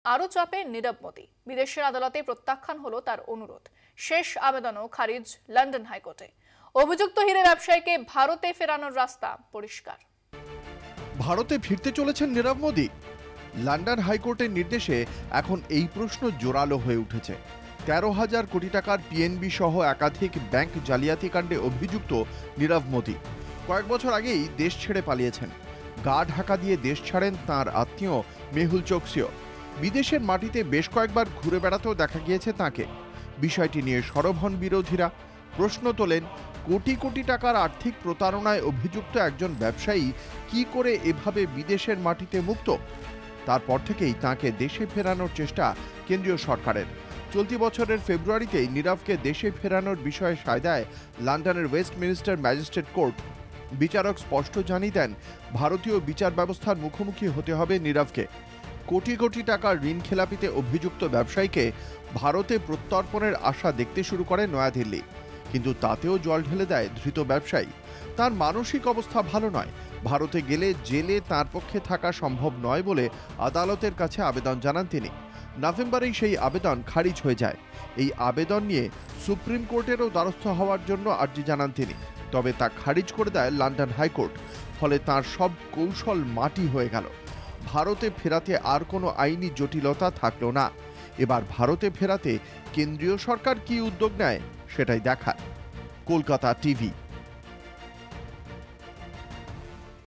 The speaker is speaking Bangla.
আরও চাপে নীরব মোদি। বিদেশের আদালতে প্রত্যাখ্যান হলো তার অনুরোধ। শেষ আবেদনও খারিজ লন্ডন হাইকোর্টে। অভিযুক্ত হীরে ব্যবসায়ীকে ভারতে ফেরানোর রাস্তা পরিষ্কার। ভারতে ফিরতে চলেছেন নীরব মোদি। লন্ডন হাইকোর্টের নির্দেশে এখন এই প্রশ্ন জোরালো হয়ে উঠেছে। 13,000 কোটি টাকার পিএনবি সহ একাধিক ব্যাংক জালিয়াতি কাণ্ডে অভিযুক্ত নীরব মোদি কয়েক বছর আগেই দেশ ছেড়ে পালিয়েছেন। গা ঢাকা দিয়ে দেশ ছাড়েন তাঁর আত্মীয় মেহুল চোকসিও। বিদেশের মাটিতে বেশ কয়েকবার ঘুরে বেড়াতেও দেখা গিয়েছে তাঁকে। বিষয়টি নিয়ে সরব হন বিরোধীরা। প্রশ্ন তোলেন, কোটি কোটি টাকার আর্থিক প্রতারণায় অভিযুক্ত একজন ব্যবসায়ী কি করে এভাবে বিদেশের মাটিতে মুক্ত? তারপর থেকেই তাঁকে দেশে ফেরানোর চেষ্টা কেন্দ্রীয় সরকারের। চলতি বছরের ফেব্রুয়ারিতেই নীরবকে দেশে ফেরানোর বিষয়ে সায় দেয় লন্ডনের ওয়েস্টমিনিস্টার ম্যাজিস্ট্রেট কোর্ট। বিচারক স্পষ্ট জানিয়ে দেন, ভারতীয় বিচার ব্যবস্থার মুখোমুখি হতে হবে নীরবকে। কোটি কোটি টাকার ঋণ খেলাপিতে অভিযুক্ত ব্যবসায়ীকে ভারতে প্রত্যর্পণের আশা দেখতে শুরু করে নয়াদিল্লি। কিন্তু তাতেও জল ঢেলে দেয় ধৃত ব্যবসায়ী। তার মানসিক অবস্থা ভালো নয়। ভারতে গেলে জেলে তার পক্ষে থাকা সম্ভব নয় বলে আদালতের কাছে আবেদন জানান তিনি। নভেম্বরেই সেই আবেদন খারিজ হয়ে যায়। এই আবেদন নিয়ে সুপ্রিম কোর্টেরও দ্বারস্থ হওয়ার জন্য আর্জি জানান তিনি। তবে তা খারিজ করে দেয় লন্ডন হাইকোর্ট। ফলে তার সব কৌশল মাটি হয়ে গেল। ভারতে ফেরাতে আর কোনো আইনি জটিলতা থাকলো না। এবার ভারতে ফেরাতে কেন্দ্রীয় সরকার কি উদ্যোগ নেয় সেটাই দেখার। কলকাতা টিভি।